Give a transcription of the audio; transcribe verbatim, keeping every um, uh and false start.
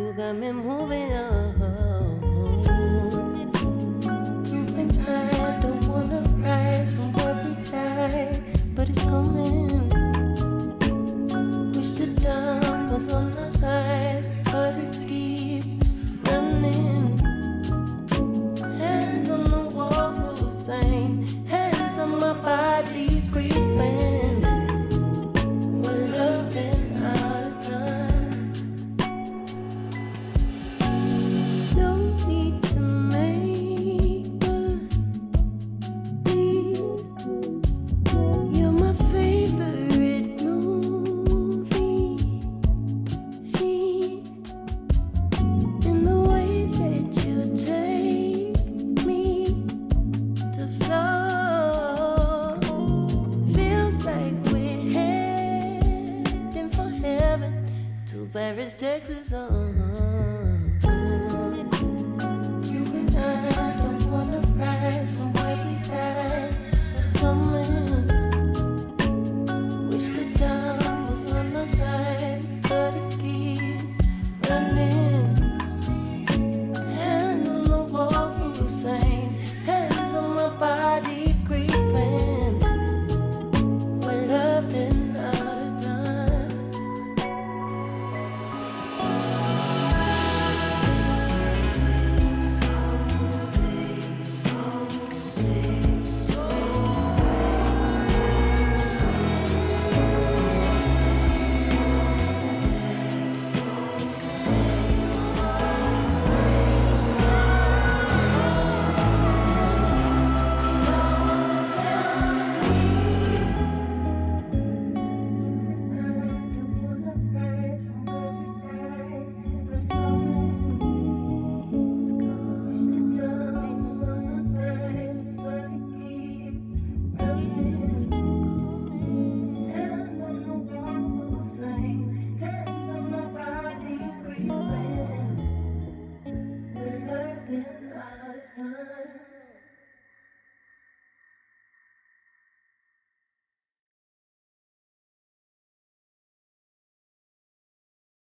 You got me moving on. You and I don't wanna rise from where we died, but it's coming. Wish the dawn was on our side, but it keeps running. Hands on the wall, Hussein. Hands on my body, creeping. We're loving out of time. No need to make believe. You're my favorite movie scene. In the way that you take me to flow, feels like we're heading for heaven, to Paris, Texas. Uh-huh. You and I don't wanna rise from where we died, but it's coming. Wish the dawn was on our side, but it keeps running. Hands on the wall, Hussein. Hands on my body, creeping. We're loving out of time. Hands on my body, creeping. We're loving